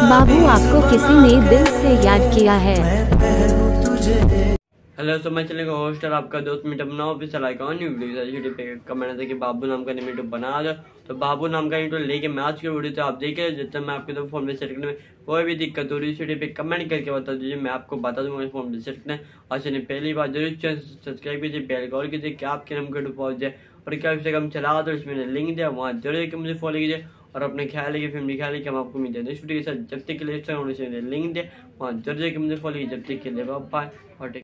बाबू आपको किसी ने दिल से याद किया है। हेलो, तो मैं चलेगा होस्टर आपका दोस्त मीटअप बनाओ official icon new video YouTube पे कमेंट है कि बाबू नाम का यूट्यूब बना दो। तो बाबू नाम का यूट्यूब लेके मैं आज की वीडियो तो आप देखिए, जितना मैं आपके फोन में सेट करने में कोई भी दिक्कत हो रही है यूट्यूब पे कमेंट करके बता दीजिए, मैं आपको बता दूंगा फोन में सेट करना है। और चलिए पहली बार जरूर चैनल सब्सक्राइब कीजिए, बेल कॉल कीजिए कि आपके नाम का पहुंच जाए। और क्या इंस्टाग्राम चला तो इसमें लिंक दिया, वहाँ जरूर कि मुझे फॉलो कीजिए। और अपने ख्याल है कि फैमिली ख्याल है कि हम आपको मिलते हैं नेक्स्ट वीडियो के साथ। जब तक के लिए लिंक दिया, वहाँ जरूर कि मुझे फॉलो कीजिए। जब तक के लिए बाय। और